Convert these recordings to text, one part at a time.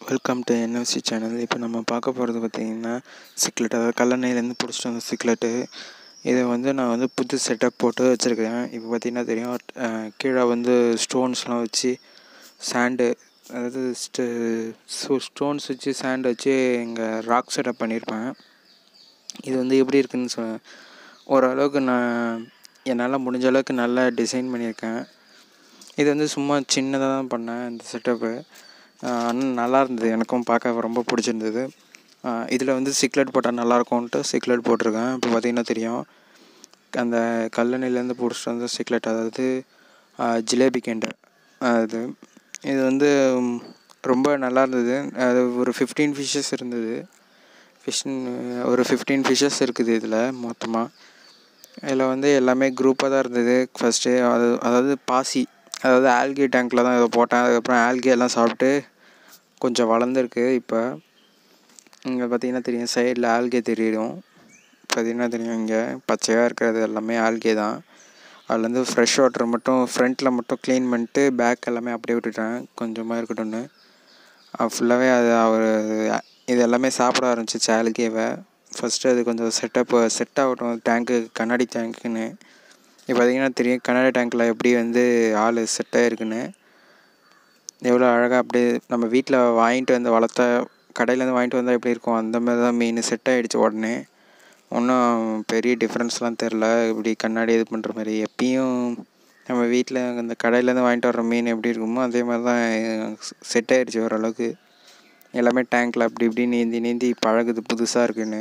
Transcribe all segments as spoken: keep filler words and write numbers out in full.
Welcome to NFC channel. இப்போ நம்ம பார்க்க போகிறது பார்த்திங்கன்னா சிக்லெட், அதாவது கல்லணையிலேருந்து பிடிச்சிட்டு வந்த சிக்லெட்டு. இதை வந்து நான் வந்து புது செட்டப் போட்டு வச்சுருக்கேன். இப்போ பார்த்திங்கன்னா தெரியும், கீழே வந்து ஸ்டோன்ஸ்லாம் வச்சு சாண்டு, அதாவது ஸ்டோ ஸ்டோன்ஸ் வச்சு சாண்ட் வச்சு இங்கே ராக் செட்டப் பண்ணியிருப்பேன். இது வந்து எப்படி இருக்குதுன்னு சொ ஓரளவுக்கு நான் என்னால் முடிஞ்ச அளவுக்கு நல்லா டிசைன் பண்ணியிருக்கேன். இது வந்து சும்மா சின்னதாக தான் பண்ணேன் இந்த செட்டப்பு. ஆனால் நல்லா இருந்தது, எனக்கும் பார்க்க ரொம்ப பிடிச்சிருந்தது. இதில் வந்து சிக்லெட் போட்டால் நல்லாயிருக்கும்ன்ட்டு சிக்லெட் போட்டிருக்கேன். இப்போ பார்த்திங்கன்னா தெரியும், அந்த கல்லணையிலேருந்து பிடிச்சிட்டு வந்த சிக்லெட், அதாவது ஜிலேபி கெண்டை. அது இது வந்து ரொம்ப நல்லா இருந்தது. அது ஒரு ஃபிஃப்டீன் ஃபிஷ்ஷஸ் இருந்தது. ஃபிஷ்ஷின் ஒரு ஃபிஃப்டீன் ஃபிஷ்ஷஸ் இருக்குது இதில் மொத்தமாக. இதில் வந்து எல்லாமே குரூப்பாக தான் இருந்தது ஃபஸ்ட்டு. அது அதாவது பாசி, அதாவது ஆல்கே டேங்க்கில் தான் இதை போட்டேன். அதுக்கப்புறம் ஆல்கே எல்லாம் சாப்பிட்டு கொஞ்சம் வளர்ந்துருக்கு. இப்போ இங்கே பார்த்திங்கன்னா தெரியும், சைடில் ஆல்கே தெரியும். பார்த்திங்கன்னா தெரியும், இங்கே பச்சையாக இருக்கிறது எல்லாமே ஆல்கே தான். அதுலேருந்து ஃப்ரெஷ் வாட்டர் மட்டும் ஃப்ரண்ட்டில் மட்டும் க்ளீன் பண்ணிட்டு பேக் எல்லாமே அப்படியே விட்டுட்டேன், கொஞ்சமாக இருக்கட்டும்னு. ஃபுல்லாகவே அது அவர் இது எல்லாமே சாப்பிட ஆரம்பிச்சிச்சு ஆல்கேவை. ஃபஸ்ட்டு அது கொஞ்சம் செட்டப் செட் ஆகட்டும் டேங்க்கு, கண்ணாடி டேங்க்குன்னு. இப்போ பார்த்திங்கன்னா தெரியும், கண்ணாடி டேங்க்கில் எப்படி வந்து ஆள் செட் ஆகிருக்குன்னு, எவ்வளோ அழகாக அப்படியே நம்ம வீட்டில் வாங்கிட்டு வந்து வளர்த்த கடையிலேருந்து வாங்கிட்டு வந்தால் எப்படி இருக்கும் அந்த மாதிரி தான் மீன் செட் ஆகிடுச்சு உடனே. ஒன்றும் பெரிய டிஃப்ரென்ஸ்லாம் தெரில. இப்படி கண்ணாடி இது பண்ணுற மாதிரி எப்பயும் நம்ம வீட்டில் அந்த கடையிலேருந்து வாங்கிட்டு வர்ற மீன் எப்படி இருக்குமோ அதே மாதிரி தான் செட் ஆகிடுச்சு ஓரளவுக்கு. எல்லாமே டேங்க்கில் அப்படி இப்படி நீந்தி நீந்தி பழகுது புதுசாக இருக்குன்னு.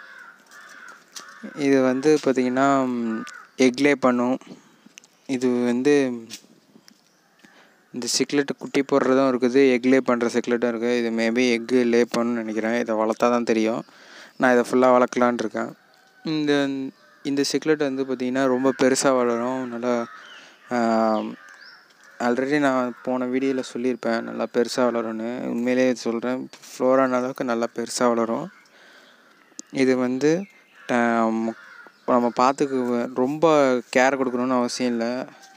இது வந்து பார்த்திங்கன்னா எக்லே பண்ணும். இது வந்து இந்த சிக்லெட்டு குட்டி போடுறதும் இருக்குது, எக்லே பண்ணுற சிக்லெட்டும் இருக்குது. இது மேபி எக்கு லே பண்ணணும்னு நினைக்கிறேன். இதை வளர்த்தா தான் தெரியும். நான் இதை ஃபுல்லாக வளர்க்கலான் இருக்கேன். இந்த இந்த சிக்லெட் வந்து பார்த்திங்கன்னா ரொம்ப பெருசாக வளரும். நல்லா ஆல்ரெடி நான் போன வீடியோவில் சொல்லியிருப்பேன், நல்லா பெருசாக வளரும்னு. உண்மையிலே சொல்கிறேன், ஃப்ளோரான அளவுக்கு நல்லா பெருசாக வளரும். இது வந்து நம்ம பார்த்துக்கு ரொம்ப கேர் கொடுக்கணுன்னு அவசியம் இல்லை.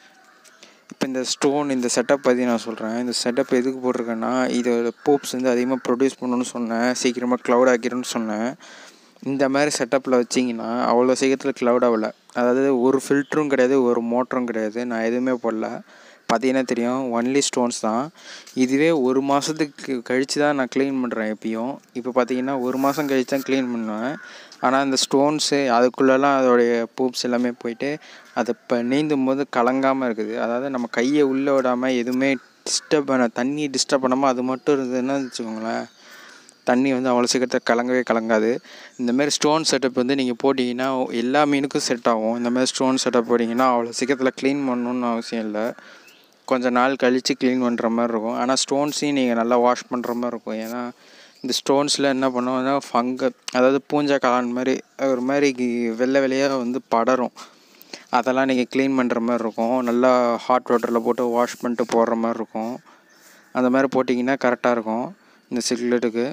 இப்போ இந்த ஸ்டோன் இந்த செட்டப் பற்றி நான் சொல்கிறேன். இந்த செட்டப் எதுக்கு போட்டிருக்கேன்னா, இதோட போப்ஸ் வந்து அதிகமாக ப்ரொடியூஸ் பண்ணணும்னு சொன்னேன், சீக்கிரமாக க்ளவுட் ஆக்கிடும்னு சொன்னேன். இந்த மாதிரி செட்டப்பில் வச்சிங்கன்னா அவ்வளோ சீக்கிரத்தில் க்ளவுட் ஆகலை. அதாவது ஒரு ஃபில்ட்ரும் கிடையாது, ஒரு மோட்டரும் கிடையாது, நான் எதுவுமே போடல. பார்த்தீங்கன்னா தெரியும், ஒன்லி ஸ்டோன்ஸ் தான். இதுவே ஒரு மாதத்துக்கு கழித்து தான் நான் க்ளீன் பண்ணுறேன் எப்பயும். இப்போ பார்த்தீங்கன்னா ஒரு மாதம் கழித்து தான் க்ளீன் பண்ணுவேன். ஆனால் அந்த ஸ்டோன்ஸு அதுக்குள்ளெல்லாம் அதோடைய பூப்ஸ் எல்லாமே போயிட்டு அதை இப்போ நீந்தும் போது கலங்காமல் இருக்குது. அதாவது நம்ம கையை உள்ளே விடாமல் எதுவுமே டிஸ்டர்ப் பண்ண, தண்ணி டிஸ்டர்ப் பண்ணாமல் அது மட்டும் இருந்ததுன்னு வச்சுக்கோங்களேன், தண்ணி வந்து அவ்வளோ சீக்கிரத்தில் கலங்கவே கலங்காது. இந்தமாரி ஸ்டோன் செட்டப் வந்து நீங்கள் போட்டிங்கன்னா எல்லா மீனுக்கும் செட் ஆகும். இந்தமாதிரி ஸ்டோன் செட்டப் போட்டிங்கன்னா அவ்வளோ சீக்கிரத்தில் க்ளீன் பண்ணணுன்னு அவசியம் இல்லை, கொஞ்சம் நாள் கழித்து க்ளீன் பண்ணுற மாதிரி இருக்கும். ஆனால் ஸ்டோன்ஸையும் நீங்கள் நல்லா வாஷ் பண்ணுற மாதிரி இருக்கும். ஏன்னா இந்த ஸ்டோன்ஸில் என்ன பண்ணுவோம்னா ஃபங்க, அதாவது பூஞ்சா காளான் மாதிரி ஒரு மாதிரி வெள்ளை வெள்ளையாக வந்து படரும். அதெல்லாம் நீங்கள் க்ளீன் பண்ணுற மாதிரி இருக்கும். நல்லா ஹாட் வாட்டரில் போட்டு வாஷ் பண்ணிட்டு போடுற மாதிரி இருக்கும். அந்த மாதிரி போட்டிங்கன்னா கரெக்டாக இருக்கும். இந்த சிக்லெட்டுக்கு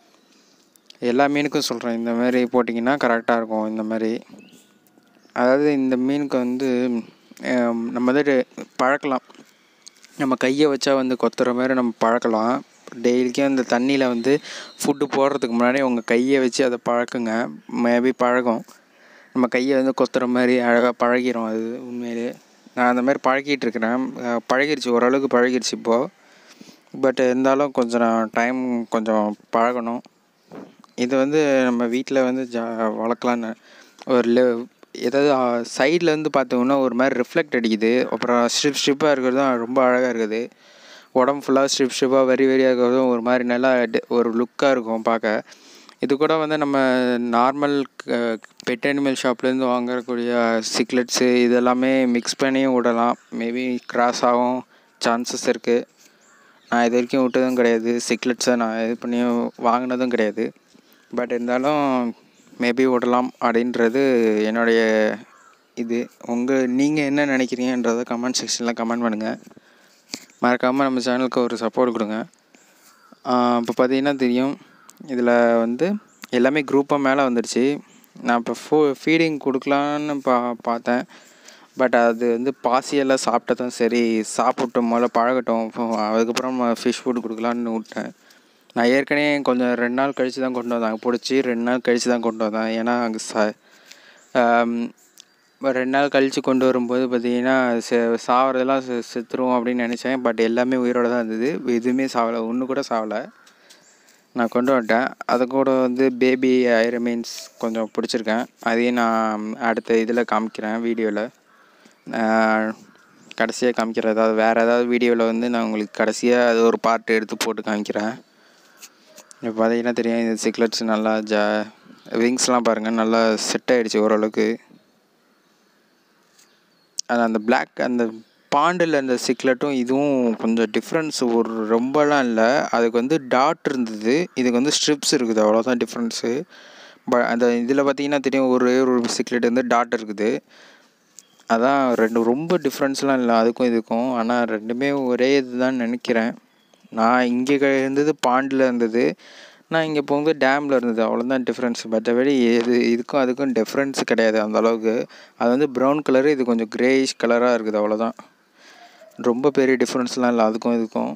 எல்லா மீனுக்கும் சொல்கிறேன், இந்த மாதிரி போட்டிங்கன்னா கரெக்டாக இருக்கும். இந்த மாதிரி அதாவது இந்த மீனுக்கு வந்து நம்ம வந்து பழக்கலாம், நம்ம கையை வச்சா வந்து கொத்துற மாதிரி நம்ம பழக்கலாம். டெய்லிக்கும் அந்த தண்ணியில் வந்து ஃபுட்டு போடுறதுக்கு முன்னாடி உங்கள் கையை வச்சு அதை பழக்குங்க, மேபி பழகும். நம்ம கையை வந்து கொத்துற மாதிரி அழகாக பழகிடும் அது. உண்மையிலே நான் அந்த மாதிரி பழக்கிட்டு இருக்கிறேன், பழகிடுச்சு, ஓரளவுக்கு பழகிடுச்சு இப்போது. பட் இருந்தாலும் கொஞ்சம் டைம் கொஞ்சம் பழகணும். இது வந்து நம்ம வீட்டில் வந்து ஜா வளர்க்கலான்னு ஒரு லெ ஏதாவது சைடில் வந்து பார்த்தோம்னா ஒரு மாதிரி ரிஃப்ளெக்ட் அடிக்குது. அப்புறம் ஸ்ட்ரிப் ஸ்ட்ரிப்பாக இருக்கிறதும் ரொம்ப அழகாக இருக்குது. உடம்பு ஃபுல்லாக ஸ்ட்ரிப் ஸ்ட்ரிப்பாக வெரி வெரியாக இருக்கிறதும் ஒரு மாதிரி நல்லா ஒரு லுக்காக இருக்கும் பார்க்க. இது கூட வந்து நம்ம நார்மல் பெட் அனிமல் ஷாப்லேருந்து வாங்கக்கூடிய சிக்லெட்ஸு இதெல்லாமே மிக்ஸ் பண்ணியும் விடலாம். மேபி கிராஸ் ஆகும் சான்சஸ் இருக்குது. நான் இது வரைக்கும் விட்டதும் கிடையாது, சிக்லெட்ஸை நான் இது பண்ணியும் வாங்கினதும் கிடையாது. பட் இருந்தாலும் மேபி விடலாம் அப்படின்றது என்னுடைய இது. உங்கள் நீங்கள் என்ன நினைக்கிறீங்கன்றதை கமெண்ட் செக்ஷனில் கமெண்ட் பண்ணுங்கள். மறக்காமல் நம்ம சேனலுக்கு ஒரு சப்போர்ட் கொடுங்க. இப்போ பார்த்தீங்கன்னா தெரியும், இதில் வந்து எல்லாமே குரூப்பாக மேலே வந்துடுச்சு. நான் இப்போ ஃபோ ஃபீடிங் கொடுக்கலான்னு பா பார்த்தேன் பட் அது வந்து பாசியெல்லாம் சாப்பிட்டதும் சரி, சாப்பிட்டு முதல்ல பழகட்டும், அதுக்கப்புறம் ஃபிஷ் ஃபுட் கொடுக்கலான்னு விட்டேன். நான் ஏற்கனவே கொஞ்சம் ரெண்டு நாள் கழித்து தான் கொண்டு வந்தாங்க பிடிச்சி ரெண்டு நாள் கழித்து தான் கொண்டு வந்தேன். ஏன்னா அங்கே ச ரெண்டு நாள் கழித்து கொண்டு வரும்போது பார்த்திங்கன்னா செ சாவறதெல்லாம் செ செத்துரும் அப்படின்னு நினச்சேன். பட் எல்லாமே உயிரோடு தான் இருந்தது. எதுவுமே சாவலை, ஒன்று கூட சாவலை. நான் கொண்டு வந்துட்டேன். அது கூட வந்து பேபி ஐர மீன்ஸ் கொஞ்சம் பிடிச்சிருக்கேன். அதையும் நான் அடுத்த இதில் காமிக்கிறேன் வீடியோவில். கடைசியாக காமிக்கிறேன். ஏதாவது வேறு ஏதாவது வீடியோவில் வந்து நான் உங்களுக்கு கடைசியாக அது ஒரு பார்ட் எடுத்து போட்டு காமிக்கிறேன். இப்போ பார்த்தீங்கன்னா தெரியும், இந்த சிக்லெட்ஸ் நல்லா ஜா விங்ஸ்லாம் பாருங்கள் நல்லா செட் ஆகிடுச்சு ஓரளவுக்கு. அது அந்த பிளாக் அந்த பாண்டில் அந்த சிக்லெட்டும் இதுவும் கொஞ்சம் டிஃப்ரென்ஸ் ஒரு ரொம்பலாம் இல்லை. அதுக்கு வந்து டாட் இருந்தது, இதுக்கு வந்து ஸ்ட்ரிப்ஸ் இருக்குது, அவ்வளோதான் டிஃப்ரென்ஸு. ப அந்த இதில் பார்த்தீங்கன்னா தெரியும் ஒரே ஒரு சிக்லெட் வந்து டாட் இருக்குது. அதான் ரெண்டு ரொம்ப டிஃப்ரென்ஸ்லாம் இல்லை அதுக்கும் இதுக்கும். ஆனால் ரெண்டுமே ஒரே இது தான் நினைக்கிறேன். நான் இங்கே இருந்தது பாண்டில் இருந்தது, நான் இங்கே போகும்போது டேமில் இருந்தது, அவ்வளோதான் டிஃப்ரென்ஸ். மற்றபடி இது இதுக்கும் அதுக்கும் டிஃப்ரென்ஸ் கிடையாது அந்தளவுக்கு. அது வந்து ப்ரௌன் கலரு, இது கொஞ்சம் க்ரேயிஷ் கலராக இருக்குது, அவ்வளோதான். ரொம்ப பெரிய டிஃப்ரென்ஸ்லாம் இல்லை அதுக்கும் இதுக்கும்.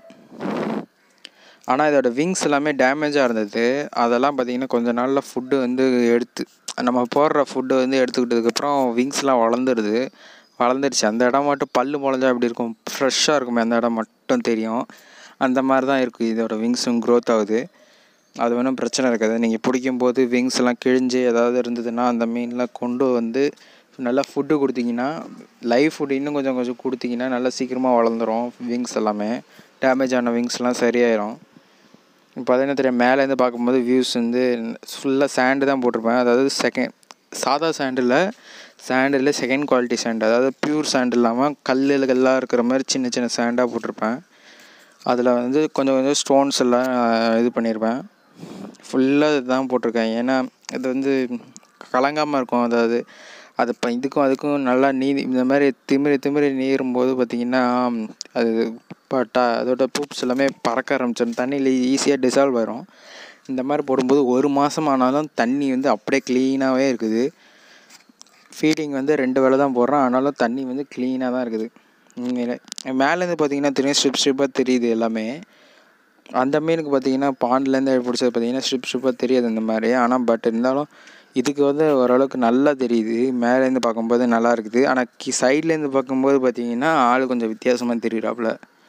ஆனால் இதோட விங்ஸ் எல்லாமே டேமேஜாக இருந்தது. அதெல்லாம் பார்த்திங்கன்னா கொஞ்ச நாளில் ஃபுட்டு வந்து எடுத்து நம்ம போடுற ஃபுட்டு வந்து எடுத்துக்கிட்டதுக்கப்புறம் விங்ஸ்லாம் வளர்ந்துடுது வளர்ந்துடுச்சு. அந்த இடம் மட்டும் பல் முளைஞ்சா எப்படி இருக்கும், ஃப்ரெஷ்ஷாக இருக்குமே அந்த இடம் மட்டும் தெரியும். அந்த மாதிரி தான் இருக்குது இதோட விங்ஸும் க்ரோத் ஆகுது. அது ஒன்றும் பிரச்சனை இருக்காது. நீங்கள் பிடிக்கும்போது விங்ஸ் எல்லாம் கிழிஞ்சு ஏதாவது இருந்ததுன்னா அந்த மீன்லாம் கொண்டு வந்து நல்லா ஃபுட்டு கொடுத்தீங்கன்னா, லைவ் ஃபுட்டு இன்னும் கொஞ்சம் கொஞ்சம் கொடுத்தீங்கன்னா நல்லா சீக்கிரமாக வளர்ந்துடும். விங்ஸ் எல்லாமே டேமேஜ் ஆன விங்ஸ்லாம் சரியாயிடும். இப்போ பார்த்தீங்கன்னா தெரியும், மேலேருந்து பார்க்கும்போது வியூஸ் வந்து ஃபுல்லாக சேண்டு தான் போட்டிருப்பேன். அதாவது செகண்ட் சாதா சாண்டில் சாண்டில் செகண்ட் குவாலிட்டி சாண்டு, அதாவது ப்யூர் சாண்டு இல்லாமல் கல்லுகள்லாம் இருக்கிற மாதிரி சின்ன சின்ன சாண்டாக போட்டிருப்பேன். அதில் வந்து கொஞ்சம் கொஞ்சம் ஸ்டோன்ஸ் எல்லாம் இது பண்ணியிருப்பேன். ஃபுல்லாக இதுதான் போட்டிருக்கேன். ஏன்னா இது வந்து கலங்காமல் இருக்கும். அதாவது அது இப்போ இதுக்கும் அதுக்கும் நல்லா நீதி இந்த மாதிரி திமிரி திமிரி நீரும்போது பார்த்திங்கன்னா அது பட்டா அதோட பூப்ஸ் எல்லாமே பறக்க ஆரம்பிச்சிடும், தண்ணியில் ஈஸியாக டிசால்வ் ஆயிரும். இந்த மாதிரி போடும்போது ஒரு மாதம் ஆனாலும் தண்ணி வந்து அப்படியே க்ளீனாகவே இருக்குது. ஃபீடிங் வந்து ரெண்டு வேளை தான் போடுறேன், ஆனாலும் தண்ணி வந்து க்ளீனாக தான் இருக்குது. உண்மையிலே மேலேருந்து பார்த்திங்கன்னா தெரியும் ஸ்ட்ரிப் ஸ்ட்ரிப்பாக தெரியுது எல்லாமே. அந்த மீனுக்கு பார்த்திங்கன்னா பாண்ட்லேருந்து பிடிச்சது பார்த்திங்கன்னா ஸ்ட்ரிப் ஸ்ட்ரிப்பாக தெரியாது இந்த மாதிரி. ஆனால் பட் இருந்தாலும் இதுக்கு வந்து ஓரளவுக்கு நல்லா தெரியுது. மேலேருந்து பார்க்கும்போது நல்லா இருக்குது. ஆனால் கி சைட்லேருந்து பார்க்கும்போது பார்த்திங்கன்னா ஆள் கொஞ்சம் வித்தியாசமாக தெரியுறாப்புல.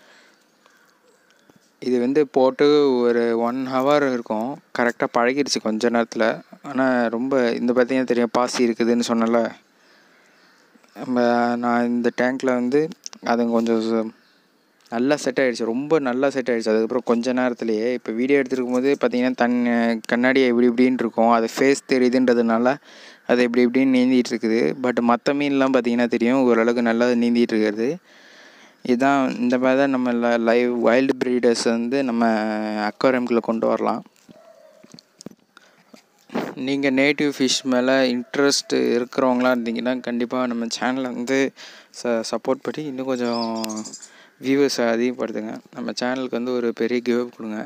இது வந்து போட்டு ஒரு ஒன் ஹவர் இருக்கும், கரெக்டாக பழகிடுச்சு கொஞ்ச நேரத்தில். ஆனால் ரொம்ப இந்த பார்த்திங்கன்னா தெரியும் பாசி இருக்குதுன்னு சொன்னல, நம்ம நான் இந்த டேங்க்கில் வந்து அது கொஞ்சம் நல்லா செட் ஆகிடுச்சு, ரொம்ப நல்லா செட் ஆகிடுச்சு. அதுக்கப்புறம் கொஞ்சம் நேரத்துலேயே இப்போ வீடியோ எடுத்துருக்கும் போது பார்த்திங்கன்னா தன் கண்ணாடி இப்படி இப்படின்னு இருக்கும், அது ஃபேஸ் தெரியுதுன்றதுனால அது இப்படி இப்படின்னு நீந்திகிட்டு இருக்குது. பட் மற்ற மீன்லாம் பார்த்திங்கன்னா தெரியும் ஓரளவுக்கு நல்லா நீந்திகிட்டு இருக்கிறது. இதுதான் இந்த மாதிரி தான் நம்ம லைவ் வைல்டு ப்ரீடர்ஸ் வந்து நம்ம அக்வாரியம்குள்ளே கொண்டு வரலாம். நீங்கள் நேட்டிவ் ஃபிஷ் மேலே இன்ட்ரெஸ்ட் இருக்கிறவங்களா இருந்தீங்கன்னா கண்டிப்பாக நம்ம சேனலை வந்து ச சப்போர்ட் பண்ணி இன்னும் கொஞ்சம் வியூவர்ஸை அதிகப்படுத்துங்க. நம்ம சேனலுக்கு வந்து ஒரு பெரிய கிவ் அப் கொடுங்க.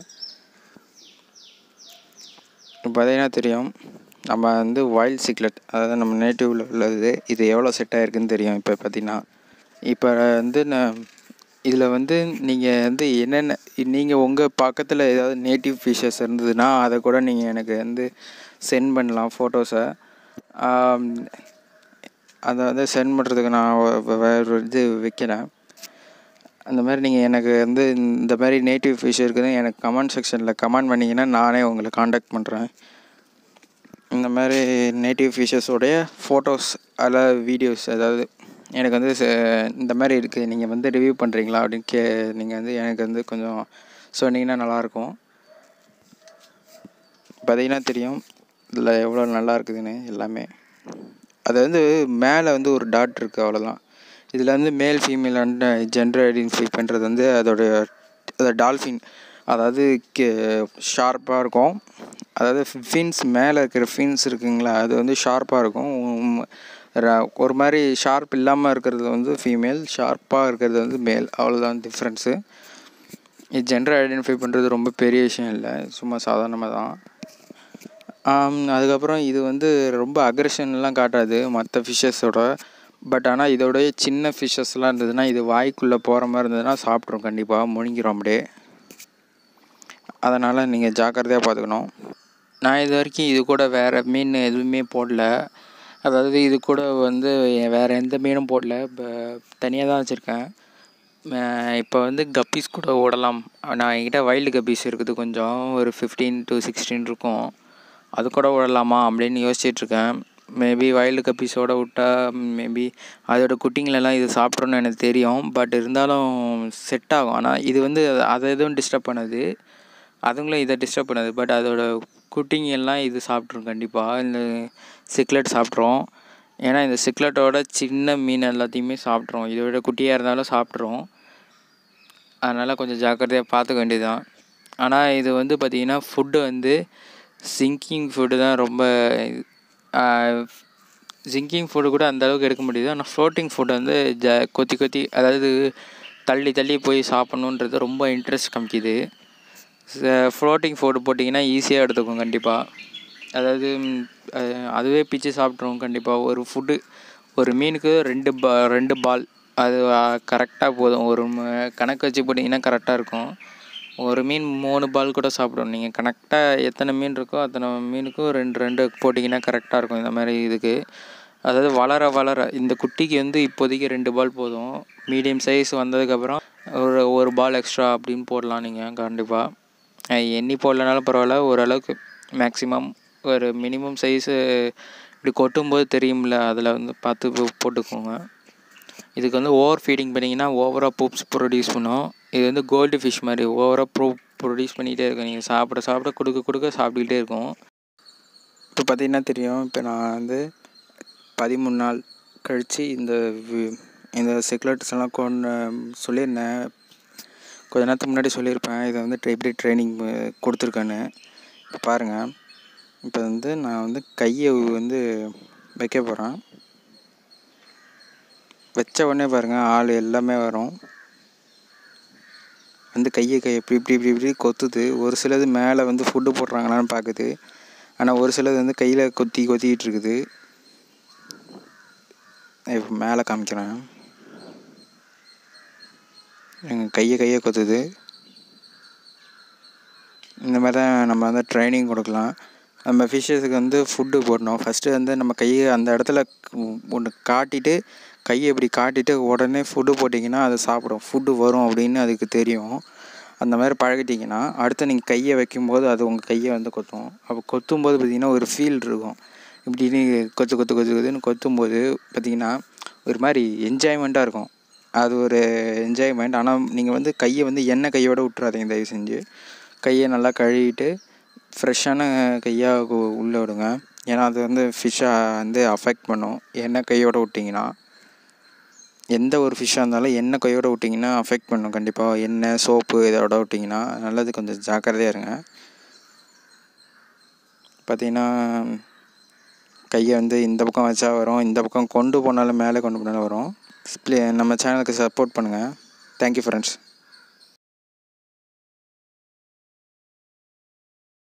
இப்போ பார்த்தீங்கன்னா தெரியும் நம்ம வந்து வைல்ட் சிக்லெட், அதாவது நம்ம நேட்டிவில் உள்ளது, இது எவ்வளோ செட் ஆகிருக்குன்னு தெரியும். இப்போ பார்த்திங்கன்னா இப்போ வந்து நான் இதில் வந்து நீங்கள் வந்து என்னென்ன நீங்கள் உங்கள் பக்கத்தில் ஏதாவது நேட்டிவ் ஃபிஷ்ஷஸ் இருந்ததுன்னா அதை கூட நீங்கள் எனக்கு வந்து சென்ட் பண்ணலாம் ஃபோட்டோஸை. அதை வந்து சென்ட் பண்ணுறதுக்கு நான் வேறு இது வைக்கிறேன். அந்த மாதிரி நீங்கள் எனக்கு வந்து இந்த மாதிரி நேட்டிவ் ஃபிஷ் இருக்குதுன்னு எனக்கு கமெண்ட் செக்ஷனில் கமெண்ட் பண்ணிங்கன்னா நானே உங்களை காண்டாக்ட் பண்ணுறேன். இந்த மாதிரி நேட்டிவ் ஃபிஷ்ஷஸோடைய ஃபோட்டோஸ் அதில் வீடியோஸ் அதாவது எனக்கு வந்து இந்த மாதிரி இருக்குது, நீங்கள் வந்து ரிவ்யூ பண்ணுறீங்களா அப்படின்னு கே நீங்கள் வந்து எனக்கு வந்து கொஞ்சம் சொன்னீங்கன்னா நல்லாயிருக்கும். பார்த்தீங்கன்னா தெரியும் இதில் எவ்வளோ நல்லா இருக்குதுன்னு எல்லாமே. அது வந்து மேலே வந்து ஒரு டாட் இருக்குது, அவ்வளோதான். இதில் வந்து male female and gender identify பண்ணுறது வந்து அதோடைய அதை டால்ஃபின், அதாவது கே ஷார்ப்பாக இருக்கும். அதாவது ஃபின்ஸ் மேலே இருக்கிற ஃபின்ஸ் இருக்குங்களா, அது வந்து ஷார்ப்பாக இருக்கும். ஒரு மாதிரி ஷார்ப் இல்லாமல் இருக்கிறது வந்து ஃபீமேல், ஷார்ப்பாக இருக்கிறது வந்து மேல், அவ்வளோதான் டிஃப்ரென்ஸு. இது ஜெண்டர் ஐடென்டிஃபை பண்ணுறது ரொம்ப பெரிய விஷயம் இல்லை, சும்மா சாதாரணமாக தான். அதுக்கப்புறம் இது வந்து ரொம்ப அக்ரெஷன்லாம் காட்டாது மற்ற ஃபிஷ்ஷஸோட. பட் ஆனால் இதோடைய சின்ன ஃபிஷ்ஷஸ்லாம் இருந்ததுன்னா இது வாய்க்குள்ளே போகிற மாதிரி இருந்ததுன்னா சாப்பிட்ரும், கண்டிப்பாக முழுங்கிரும் அப்படியே. அதனால் நீங்கள் ஜாக்கிரதையாக பார்த்துக்கணும். நான் இது வரைக்கும் இது கூட வேறு மீன் எதுவுமே போடல. அதாவது இது கூட வந்து வேறு எந்த மீனும் போடல. இப்போ தனியாக தான் வச்சுருக்கேன். இப்போ வந்து கப்பீஸ் கூட ஓடலாம். நான் என்கிட்ட வைல்டு கப்பீஸ் இருக்குது, கொஞ்சம் ஒரு ஃபிஃப்டீன் டு சிக்ஸ்டீன் இருக்கும். அது கூட விடலாமா அப்படின்னு யோசிச்சிட்ருக்கேன். மேபி வைல்டு கப்பீஸோடு விட்டால் மேபி அதோட குட்டிங்களெல்லாம் இது சாப்பிட்றோன்னு எனக்கு தெரியும். பட் இருந்தாலும் செட் ஆகும். ஆனால் இது வந்து அதை எதுவும் டிஸ்டர்ப் பண்ணாது, அதுங்களும் இதை டிஸ்டர்ப் பண்ணாது. பட் அதோட குட்டிங்கெல்லாம் இது சாப்பிட்ரும் கண்டிப்பாக. இந்த சிக்லெட் சாப்பிட்ரும். ஏன்னா இந்த சிக்லெட்டோட சின்ன மீன் எல்லாத்தையுமே சாப்பிட்ரும். இதோட குட்டியாக இருந்தாலும் சாப்பிட்ரும். அதனால் கொஞ்சம் ஜாக்கிரதையாக பார்த்துக்க வேண்டியதுதான். ஆனால் இது வந்து பார்த்திங்கன்னா ஃபுட்டு வந்து சிங்கிங் ஃபுட்டு தான் ரொம்ப. சிங்கிங் ஃபுட்டு கூட அந்தளவுக்கு எடுக்க முடியுது. ஆனால் ஃப்ளோட்டிங் ஃபுட்டு வந்து ஜ கொத்தி கொத்தி அதாவது தள்ளி தள்ளி போய் சாப்பிட்ணுன்றது ரொம்ப இன்ட்ரெஸ்ட் காமிக்குது. ஃப்ளோட்டிங் ஃபுட்டு போட்டிங்கன்னா ஈஸியாக எடுத்துக்கும் கண்டிப்பாக. அதாவது அதுவே பிச்சு சாப்பிட்ருவோம் கண்டிப்பாக. ஒரு ஃபுட்டு ஒரு மீனுக்கு ரெண்டு பா ரெண்டு பால் அது கரெக்டாக போதும். ஒரு கணக்கு வச்சு போட்டிங்கன்னா கரெக்டாக இருக்கும். ஒரு மீன் மூணு பால் கூட சாப்பிடும். நீங்கள் கரெக்டாக எத்தனை மீன் இருக்கோ அத்தனை மீனுக்கும் ரெண்டு ரெண்டு போட்டிங்கன்னா கரெக்டாக இருக்கும் இந்த மாதிரி இதுக்கு. அதாவது வளர வளர இந்த குட்டிக்கு வந்து இப்போதைக்கு ரெண்டு பால் போதும். மீடியம் சைஸ் வந்ததுக்கப்புறம் ஒரு ஒரு பால் எக்ஸ்ட்ரா அப்படின்னு போடலாம் நீங்கள் கண்டிப்பாக. எண்ணி போடலனாலும் பரவாயில்ல, ஓரளவுக்கு மேக்ஸிமம் ஒரு மினிமம் சைஸு இப்படி கொட்டும்போது தெரியும்ல, அதில் வந்து பார்த்து போட்டுக்கோங்க. இதுக்கு வந்து ஓவர் ஃபீடிங் பண்ணிங்கன்னா ஓவராக பூப்ஸ் ப்ரொடியூஸ் பண்ணும். இது வந்து கோல்டு ஃபிஷ் மாதிரி ஓவராக ப்ரோ ப்ரொடியூஸ் பண்ணிகிட்டே இருக்கும். நீங்கள் சாப்பிட சாப்பிட கொடுக்க கொடுக்க சாப்பிட்டுக்கிட்டே இருக்கும். இப்போ பார்த்திங்கன்னா தெரியும், இப்போ நான் வந்து பதிமூணு நாள் கழித்து இந்த இந்த சிக்லெட்ஸ் எல்லாம் கொண்டு சொல்லியிருந்தேன். கொஞ்ச நேரத்துக்கு முன்னாடி சொல்லியிருப்பேன் இதை வந்து எப்படி ட்ரைனிங் கொடுத்துருக்கேன்னு. இப்போ பாருங்கள், இப்போ வந்து நான் வந்து கையை வந்து வைக்க போகிறேன். வச்ச உடனே பாருங்கள் ஆள் எல்லாமே வரும். வந்து கையை கை இப்படி இப்படி இப்படி இப்படி கொத்துது. ஒரு சிலது மேலே வந்து ஃபுட்டு போடுறாங்களான்னு பார்க்குது. ஆனால் ஒரு சிலது வந்து கையில் கொத்தி கொத்திக்கிட்டு இருக்குது. இப்போ மேலே காமிக்கிறேன். எங்கள் கையை கையை கொத்துது. இந்த மாதிரி தான் நம்ம வந்து ட்ரைனிங் கொடுக்கலாம். நம்ம ஃபிஷ்ஷஸுக்கு வந்து ஃபுட்டு போடணும். ஃபஸ்ட்டு வந்து நம்ம கையை அந்த இடத்துல ஒன்று காட்டிட்டு கையை இப்படி காட்டிட்டு உடனே ஃபுட்டு போட்டிங்கன்னா அது சாப்பிடும். ஃபுட்டு வரும் அப்படின்னு அதுக்கு தெரியும். அந்த மாதிரி பழகிட்டிங்கன்னா அடுத்து நீங்கள் கையை வைக்கும்போது அது உங்கள் கையை வந்து கொத்தும். அப்போ கொத்தும்போது பார்த்திங்கன்னா ஒரு ஃபீல் இருக்கும். இப்படின்னு கொத்து கொத்து கொத்து கொத்துன்னு கொத்தும்போது பார்த்திங்கன்னா ஒரு மாதிரி என்ஜாய்மெண்ட்டாக இருக்கும். அது ஒரு என்ஜாய்மெண்ட். ஆனால் நீங்கள் வந்து கையை வந்து எண்ணெய் கையோடு விட்டுறாதீங்க தயவு செஞ்சு. கையை நல்லா கழுவிட்டு ஃப்ரெஷ்ஷான கையாக உள்ளே விடுங்க. ஏன்னா அது வந்து ஃபிஷ்ஷை வந்து அஃபெக்ட் பண்ணும். எண்ணெய் கையோடு விட்டிங்கன்னா எந்த ஒரு ஃபிஷ்ஷாக இருந்தாலும் எண்ணெய் கையோடு விட்டிங்கன்னா அஃபெக்ட் பண்ணும் கண்டிப்பாக. எண்ணெய் சோப்பு இதோட விட்டிங்கன்னா நல்லது. கொஞ்சம் ஜாக்கிரதையாக இருங்க. பார்த்திங்கன்னா கையை வந்து இந்த பக்கம் வச்சா வரும், இந்த பக்கம் கொண்டு போனாலும் மேலே கொண்டு போனாலும் வரும். நம்ம சேனலுக்கு சப்போர்ட் பண்ணுங்கள். Thank you friends.